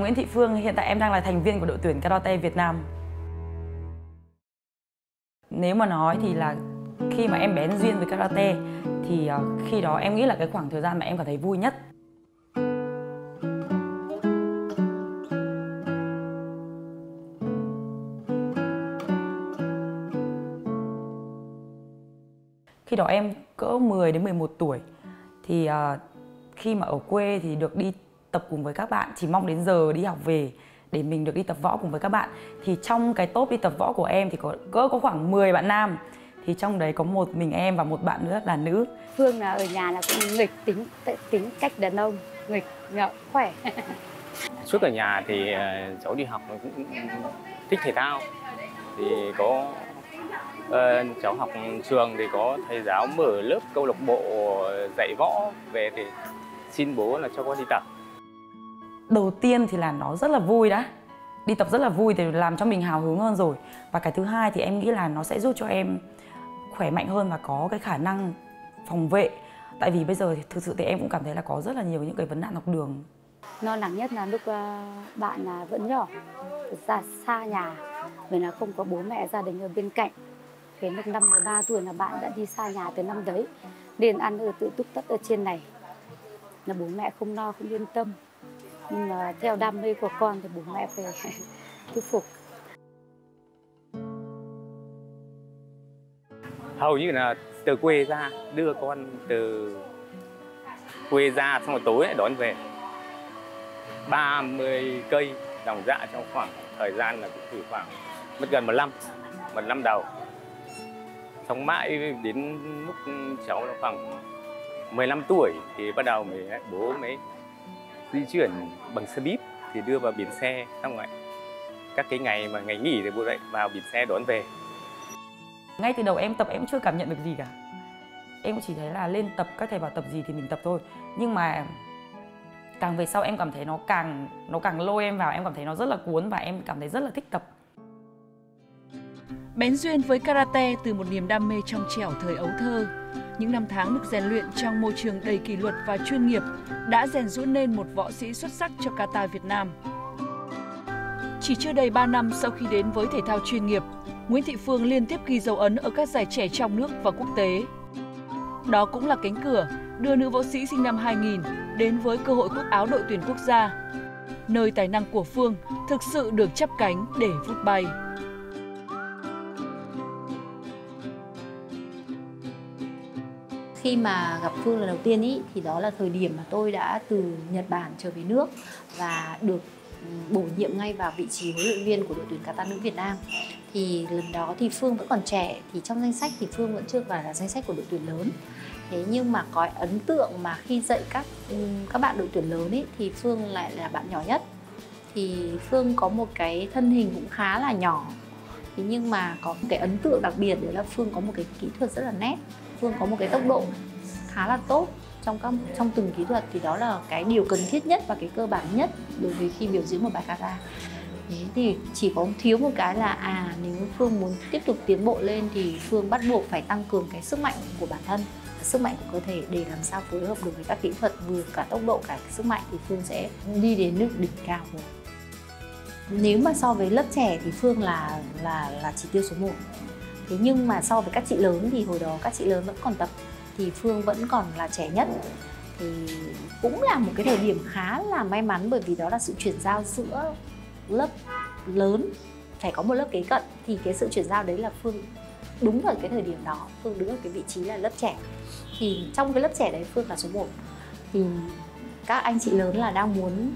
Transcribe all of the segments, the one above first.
Nguyễn Thị Phương, hiện tại em đang là thành viên của đội tuyển karate Việt Nam. Nếu mà nói thì là khi mà em bén duyên với karate thì khi đó em nghĩ là cái khoảng thời gian mà em cảm thấy vui nhất. Khi đó em cỡ 10 đến 11 tuổi thì khi mà ở quê thì được đi tập cùng với các bạn, chỉ mong đến giờ đi học về để mình được đi tập võ cùng với các bạn. Thì trong cái top đi tập võ của em thì có khoảng 10 bạn nam, thì trong đấy có một mình em và một bạn nữa là nữ. Phương là ở nhà là cũng nghịch, tính cách đàn ông, nghịch ngợm khỏe. Suốt ở nhà thì cháu đi học cũng thích thể thao, thì có cháu học trường thì có thầy giáo mở lớp câu lạc bộ dạy võ về thì xin bố là cho con đi tập. Đầu tiên thì là nó rất là vui đã, đi tập rất là vui thì làm cho mình hào hứng hơn rồi. Và cái thứ hai thì em nghĩ là nó sẽ giúp cho em khỏe mạnh hơn và có cái khả năng phòng vệ. Tại vì bây giờ thì thực sự thì em cũng cảm thấy là có rất là nhiều những cái vấn nạn học đường. Lo lắng nhất là lúc bạn vẫn nhỏ, ra xa nhà, vì là không có bố mẹ gia đình ở bên cạnh. Đến lúc năm 13 tuổi là bạn đã đi xa nhà từ năm đấy, nên ăn ở tự túc tất ở trên này. Là bố mẹ không lo, không yên tâm. Nhưng mà theo đam mê của con thì bố mẹ phải thuyết phục. Hầu như là từ quê ra, đưa con từ quê ra xong rồi tối lại đón về. 30 cây dòng dã trong khoảng thời gian là cũng chỉ khoảng mất gần một năm đầu. Xong mãi đến lúc cháu nó khoảng 15 tuổi thì bắt đầu bố mới di chuyển bằng xe buýt thì đưa vào bến xe, xong rồi các cái ngày nghỉ thì bố lại vào bến xe đón về. Ngay từ đầu em tập em chưa cảm nhận được gì cả. Em cũng chỉ thấy là lên tập, các thầy bảo tập gì thì mình tập thôi. Nhưng mà càng về sau em cảm thấy nó càng lôi em vào, em cảm thấy nó rất là cuốn và em cảm thấy rất là thích tập. Bén duyên với karate từ một niềm đam mê trong trẻo thời ấu thơ, những năm tháng được rèn luyện trong môi trường đầy kỷ luật và chuyên nghiệp đã rèn giũa nên một võ sĩ xuất sắc cho kata Việt Nam. Chỉ chưa đầy 3 năm sau khi đến với thể thao chuyên nghiệp, Nguyễn Thị Phương liên tiếp ghi dấu ấn ở các giải trẻ trong nước và quốc tế. Đó cũng là cánh cửa đưa nữ võ sĩ sinh năm 2000 đến với cơ hội khoác áo đội tuyển quốc gia, nơi tài năng của Phương thực sự được chắp cánh để vút bay. Khi mà gặp Phương lần đầu tiên thì đó là thời điểm mà tôi đã từ Nhật Bản trở về nước và được bổ nhiệm ngay vào vị trí huấn luyện viên của đội tuyển kata nữ Việt Nam. Thì lần đó thì Phương vẫn còn trẻ, thì trong danh sách thì Phương vẫn chưa phải là danh sách của đội tuyển lớn. Thế nhưng mà có ấn tượng mà khi dạy các bạn đội tuyển lớn thì Phương lại là bạn nhỏ nhất. Thì Phương có một cái thân hình cũng khá là nhỏ. Thế nhưng mà có một cái ấn tượng đặc biệt đấy là Phương có một cái kỹ thuật rất là nét. Phương có một cái tốc độ khá là tốt trong từng kỹ thuật, thì đó là cái điều cần thiết nhất và cái cơ bản nhất đối với khi biểu diễn một bài kata. Thế thì chỉ có thiếu một cái là nếu Phương muốn tiếp tục tiến bộ lên thì Phương bắt buộc phải tăng cường cái sức mạnh của bản thân, sức mạnh của cơ thể để làm sao phối hợp được với các kỹ thuật, vừa cả tốc độ cả sức mạnh thì Phương sẽ đi đến nước đỉnh cao rồi. Nếu mà so với lớp trẻ thì Phương là chỉ tiêu số 1. Thế nhưng mà so với các chị lớn thì hồi đó các chị lớn vẫn còn tập thì Phương vẫn còn là trẻ nhất. Thì cũng là một cái thời điểm khá là may mắn, bởi vì đó là sự chuyển giao giữa lớp lớn phải có một lớp kế cận, thì cái sự chuyển giao đấy là Phương đúng ở cái thời điểm đó Phương đứng ở cái vị trí là lớp trẻ. Thì trong cái lớp trẻ đấy Phương là số 1. Thì các anh chị lớn là đang muốn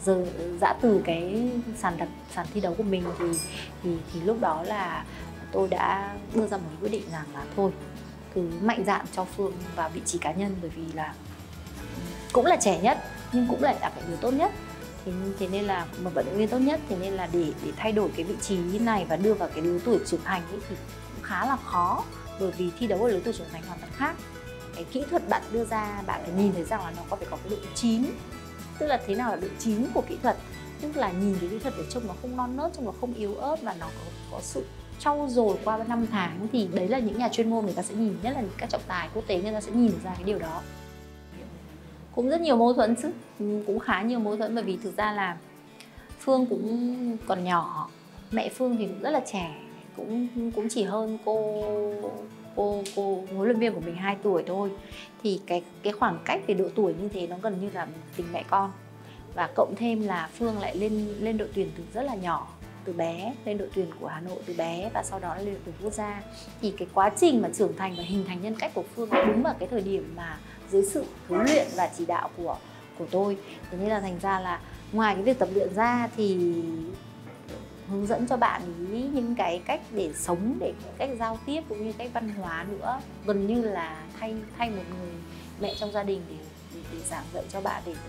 dã từ cái sàn thi đấu của mình thì lúc đó là tôi đã đưa ra một quyết định rằng là thôi cứ mạnh dạn cho Phương vào vị trí cá nhân, bởi vì là cũng là trẻ nhất nhưng cũng lại là phải người tốt nhất. Thế nên là một vận động viên tốt nhất, thế nên là để thay đổi cái vị trí này và đưa vào cái lứa tuổi trưởng thành thì cũng khá là khó, bởi vì thi đấu ở lứa tuổi trưởng thành hoàn toàn khác. Cái kỹ thuật bạn đưa ra, bạn phải nhìn thấy rằng là nó có phải có cái độ chín, tức là thế nào là độ chín của kỹ thuật, tức là nhìn cái kỹ thuật để trông nó không non nớt, trông nó không yếu ớt và nó có sự trau dồi qua 5 tháng. Thì đấy là những nhà chuyên môn người ta sẽ nhìn, nhất là những các trọng tài quốc tế người ta sẽ nhìn ra cái điều đó. Cũng rất nhiều mâu thuẫn chứ, cũng khá nhiều mâu thuẫn, bởi vì thực ra là Phương cũng còn nhỏ, mẹ Phương thì cũng rất là trẻ, cũng chỉ hơn cô huấn luyện viên của mình 2 tuổi thôi. Thì cái khoảng cách về độ tuổi như thế nó gần như là tình mẹ con. Và cộng thêm là Phương lại lên đội tuyển từ rất là nhỏ, từ bé, lên đội tuyển của Hà Nội từ bé và sau đó lên đội tuyển quốc gia. Thì cái quá trình mà trưởng thành và hình thành nhân cách của Phương đúng vào cái thời điểm mà dưới sự huấn luyện và chỉ đạo của tôi. Thế nên là thành ra là ngoài cái việc tập luyện ra thì hướng dẫn cho bạn ý những cái cách để sống, để cách giao tiếp cũng như cách văn hóa nữa, gần như là thay một người mẹ trong gia đình để giảng dạy cho bạn, để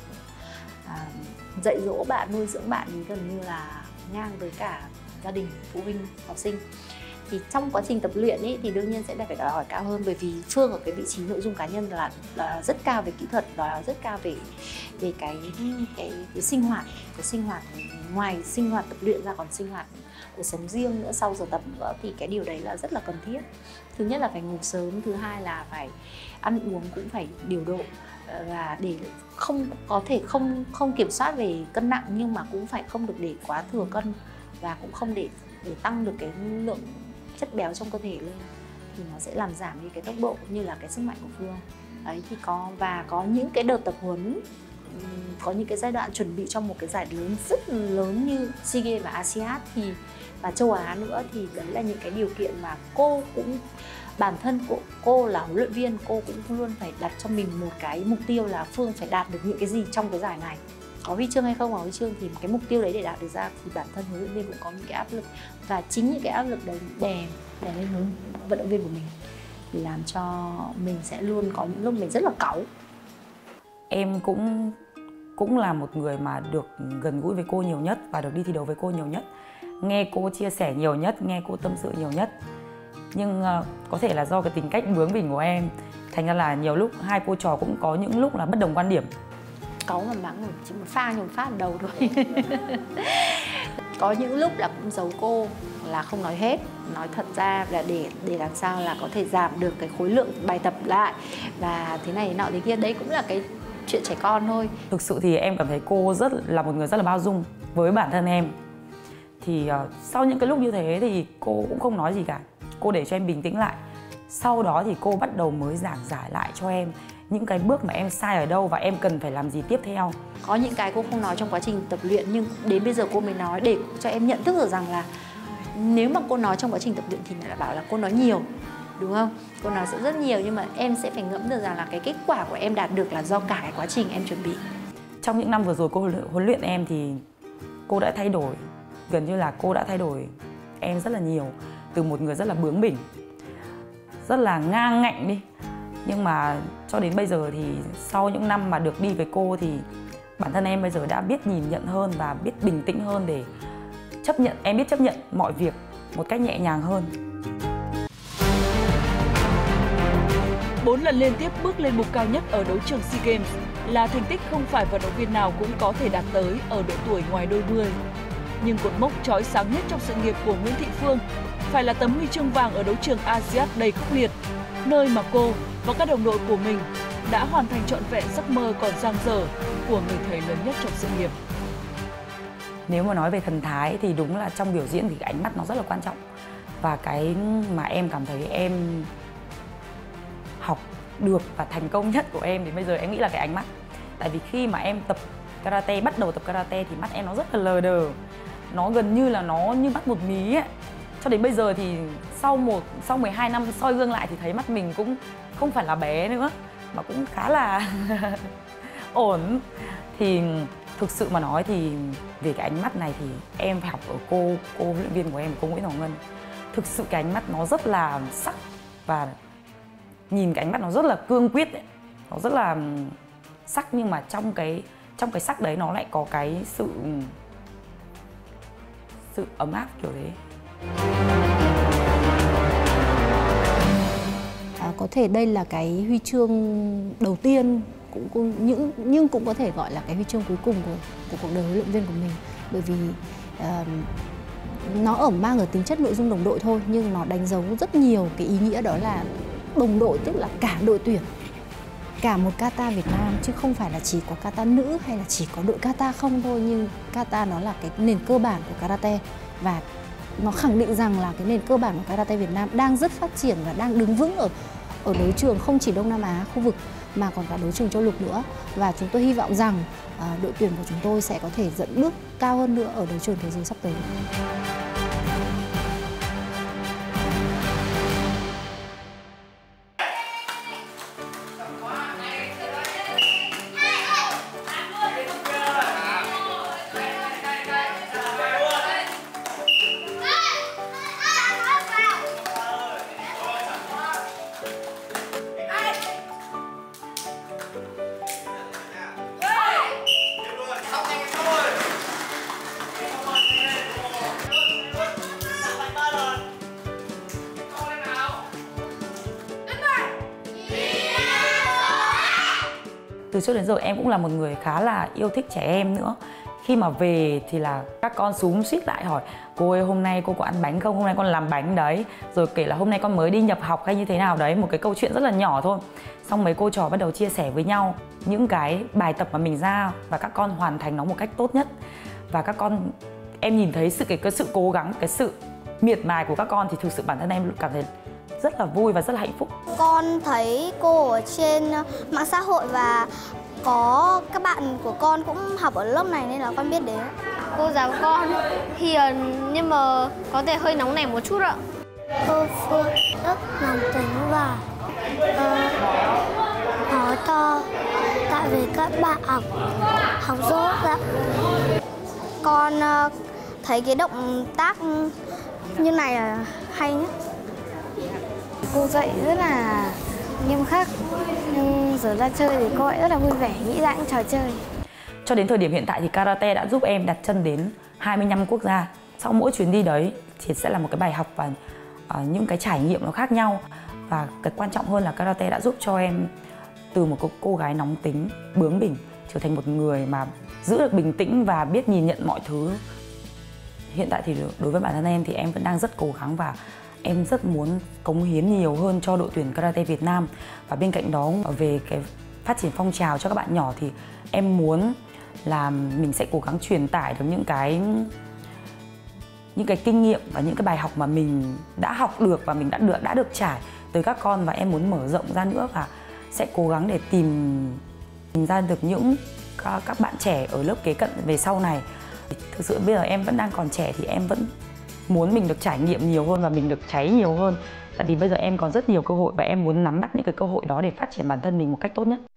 dạy dỗ bạn, nuôi dưỡng bạn ý gần như là ngang với cả gia đình, phụ huynh, học sinh. Thì trong quá trình tập luyện ấy thì đương nhiên sẽ phải đòi hỏi cao hơn, bởi vì Phương ở cái vị trí nội dung cá nhân là đòi hỏi rất cao về kỹ thuật, đòi hỏi rất cao về cái sinh hoạt, ngoài sinh hoạt tập luyện ra còn sinh hoạt cuộc sống riêng nữa, sau giờ tập nữa, thì cái điều đấy là rất là cần thiết. Thứ nhất là phải ngủ sớm, thứ hai là phải ăn uống cũng phải điều độ, và để có thể không kiểm soát về cân nặng, nhưng mà cũng phải không được để quá thừa cân, và cũng không để tăng được cái lượng chất béo trong cơ thể lên, thì nó sẽ làm giảm đi cái tốc độ cũng như là cái sức mạnh của Phương. Đấy thì có những cái đợt tập huấn, có những cái giai đoạn chuẩn bị cho một cái giải lớn rất lớn như SEA Games và ASEAN và châu Á nữa, thì đấy là những cái điều kiện mà cô cũng, bản thân cô là huấn luyện viên, cô cũng luôn phải đặt cho mình một cái mục tiêu là Phương phải đạt được những cái gì trong cái giải này. Có huy chương hay không có huy chương thì cái mục tiêu đấy để đạt được ra thì bản thân huấn luyện viên cũng có những cái áp lực, và chính những cái áp lực đấy đè lên vận động viên của mình thì làm cho mình sẽ luôn có những lúc mình rất là cáu. Em cũng là một người mà được gần gũi với cô nhiều nhất và được đi thi đấu với cô nhiều nhất, nghe cô chia sẻ nhiều nhất, nghe cô tâm sự nhiều nhất. Nhưng có thể là do cái tính cách bướng bỉnh của em, thành ra là nhiều lúc hai cô trò cũng có những lúc là bất đồng quan điểm. Cáu mà mắng chỉ một pha ở đầu thôi. Có những lúc là cũng giấu cô, là không nói hết, nói thật ra là để làm sao là có thể giảm được cái khối lượng bài tập lại, và thế này nọ thế kia, đấy cũng là cái chuyện trẻ con thôi. Thực sự thì em cảm thấy cô là một người rất là bao dung với bản thân em. Thì sau những cái lúc như thế thì cô cũng không nói gì cả, cô để cho em bình tĩnh lại. Sau đó thì cô bắt đầu mới giảng giải lại cho em những cái bước mà em sai ở đâu và em cần phải làm gì tiếp theo. Có những cái cô không nói trong quá trình tập luyện, nhưng đến bây giờ cô mới nói để cho em nhận thức được rằng là nếu mà cô nói trong quá trình tập luyện thì lại bảo là cô nói nhiều, đúng không? Cô nói sẽ rất nhiều, nhưng mà em sẽ phải ngẫm được rằng là cái kết quả của em đạt được là do cả cái quá trình em chuẩn bị. Trong những năm vừa rồi cô huấn luyện em thì cô đã thay đổi, gần như là cô đã thay đổi em rất là nhiều. Từ một người rất là bướng bỉnh, rất là ngang ngạnh đi, nhưng mà cho đến bây giờ thì sau những năm mà được đi với cô thì bản thân em bây giờ đã biết nhìn nhận hơn và biết bình tĩnh hơn để chấp nhận, em biết chấp nhận mọi việc một cách nhẹ nhàng hơn. 4 lần liên tiếp bước lên mục cao nhất ở đấu trường SEA Games là thành tích không phải vận động viên nào cũng có thể đạt tới ở độ tuổi ngoài đôi mươi. Nhưng cột mốc chói sáng nhất trong sự nghiệp của Nguyễn Thị Phương phải là tấm huy chương vàng ở đấu trường ASEAN đầy khốc liệt, nơi mà cô và các đồng đội của mình đã hoàn thành trọn vẹn giấc mơ còn dang dở của người thầy lớn nhất trong sự nghiệp. Nếu mà nói về thần thái thì đúng là trong biểu diễn thì cái ánh mắt nó rất là quan trọng. Và cái mà em cảm thấy em học được và thành công nhất của em thì bây giờ em nghĩ là cái ánh mắt. Tại vì khi mà em tập karate, bắt đầu tập karate thì mắt em nó rất là lờ đờ. Nó gần như là nó như mắt một mí ấy. Cho đến bây giờ thì sau 12 năm soi gương lại thì thấy mắt mình cũng không phải là bé nữa, mà cũng khá là ổn. Thì thực sự mà nói thì về cái ánh mắt này thì em phải học ở cô huấn luyện viên của em, cô Nguyễn Hồng Ngân. Thực sự cái ánh mắt nó rất là sắc, và nhìn cái ánh mắt nó rất là cương quyết ấy. Nó rất là sắc, nhưng mà trong cái sắc đấy nó lại có cái sự ấm áp kiểu thế. Có thể đây là cái huy chương đầu tiên, nhưng cũng có thể gọi là cái huy chương cuối cùng của cuộc đời huấn luyện viên của mình, bởi vì nó mang ở tính chất nội dung đồng đội thôi, nhưng nó đánh dấu rất nhiều cái ý nghĩa, đó là đồng đội tức là cả đội tuyển cả một kata Việt Nam, chứ không phải là chỉ có kata nữ hay là chỉ có đội kata không thôi. Nhưng kata nó là cái nền cơ bản của karate, và nó khẳng định rằng là cái nền cơ bản của karate Việt Nam đang rất phát triển và đang đứng vững ở đấu trường không chỉ Đông Nam Á khu vực mà còn cả đấu trường châu lục nữa. Và chúng tôi hy vọng rằng đội tuyển của chúng tôi sẽ có thể dẫn bước cao hơn nữa ở đấu trường thế giới sắp tới. Từ trước đến giờ em cũng là một người khá là yêu thích trẻ em nữa. Khi mà về thì là các con xúm xít lại hỏi: cô ơi, hôm nay cô có ăn bánh không? Hôm nay con làm bánh đấy. Rồi kể là hôm nay con mới đi nhập học hay như thế nào đấy. Một cái câu chuyện rất là nhỏ thôi. Xong mấy cô trò bắt đầu chia sẻ với nhau những cái bài tập mà mình ra, và các con hoàn thành nó một cách tốt nhất. Và các con, em nhìn thấy cái sự cố gắng, cái sự miệt mài của các con thì thực sự bản thân em cảm thấy rất là vui và rất là hạnh phúc. Con thấy cô ở trên mạng xã hội và có các bạn của con cũng học ở lớp này nên là con biết đến. Cô giáo con hiền nhưng mà có thể hơi nóng nảy một chút ạ. Cô Phương rất làm tính và nói to, tại vì các bạn học dốt ạ. Con thấy cái động tác như này là hay nhất. Cô dạy rất là nghiêm khắc, nhưng giờ ra chơi thì cô ấy rất là vui vẻ, nghĩ ra những trò chơi. Cho đến thời điểm hiện tại thì karate đã giúp em đặt chân đến 25 quốc gia. Sau mỗi chuyến đi đấy thì sẽ là một cái bài học và những cái trải nghiệm nó khác nhau. Và cái quan trọng hơn là karate đã giúp cho em từ một cô gái nóng tính, bướng bỉnh trở thành một người mà giữ được bình tĩnh và biết nhìn nhận mọi thứ. Hiện tại thì đối với bản thân em thì em vẫn đang rất cố gắng và em rất muốn cống hiến nhiều hơn cho đội tuyển karate Việt Nam. Và bên cạnh đó, về cái phát triển phong trào cho các bạn nhỏ thì em muốn là mình sẽ cố gắng truyền tải được những cái kinh nghiệm và những cái bài học mà mình đã học được và mình đã được trải tới các con, và em muốn mở rộng ra nữa và sẽ cố gắng để tìm ra được những các bạn trẻ ở lớp kế cận về sau này. Thực sự bây giờ em vẫn đang còn trẻ thì em vẫn muốn mình được trải nghiệm nhiều hơn và mình được cháy nhiều hơn. Tại vì bây giờ em còn rất nhiều cơ hội và em muốn nắm bắt những cái cơ hội đó để phát triển bản thân mình một cách tốt nhất.